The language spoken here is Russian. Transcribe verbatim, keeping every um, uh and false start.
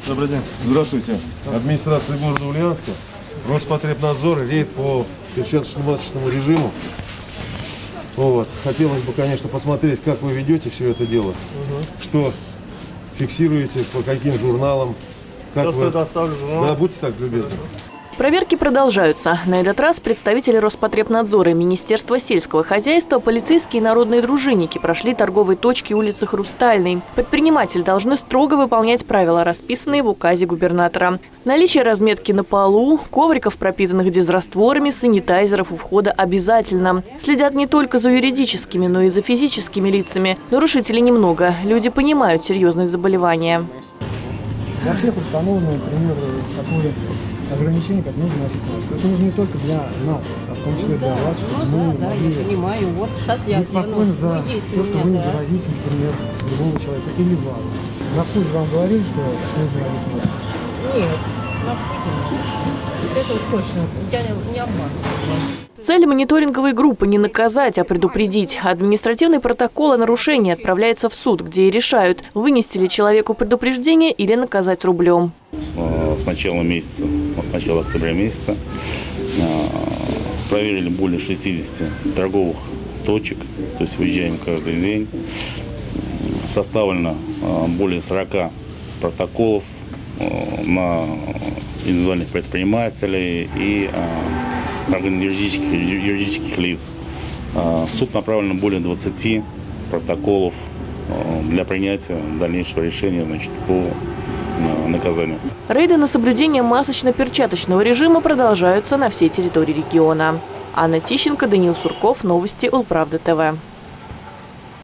Добрый день. Здравствуйте. Администрация города Ульяновска. Роспотребнадзор, рейд по перчаточно-маточному режиму. Вот. Хотелось бы, конечно, посмотреть, как вы ведете все это дело. Угу. Что фиксируете, по каким журналам. Как Сейчас вы... предоставлю журнал. Да, будьте так любезны. Проверки продолжаются. На этот раз представители Роспотребнадзора, Министерства сельского хозяйства, полицейские и народные дружинники прошли торговые точки улицы Хрустальной. Предприниматели должны строго выполнять правила, расписанные в указе губернатора. Наличие разметки на полу, ковриков, пропитанных дезрастворами, санитайзеров у входа обязательно. Следят не только за юридическими, но и за физическими лицами. Нарушителей немного. Люди понимают серьезность заболевания. Для всех установлено, например, такое ограничение, как нужно носить маску. Это нужно не только для нас, а в том числе для вас, чтобы ну, мы да, могли... да, я понимаю. Вот сейчас я быть спокойно за ну, есть то, что меня, вы да. заразите, например, другого человека или вас. На вкус вам говорили, что нужно носить маску? Нет, на вкусе. Это вот точно. Я не, не обманываю. Цель мониторинговой группы не наказать, а предупредить. Административный протокол о нарушении отправляется в суд, где и решают, вынести ли человеку предупреждение или наказать рублем. С начала месяца, от начала октября месяца, проверили более шестидесяти торговых точек, то есть выезжаем каждый день. Составлено более сорока протоколов на индивидуальных предпринимателей и юридических, юридических лиц. В суд направлено более двадцати протоколов для принятия дальнейшего решения, значит, по наказанию. Рейды на соблюдение масочно-перчаточного режима продолжаются на всей территории региона. Анна Тищенко, Даниил Сурков, новости Улправда ТВ.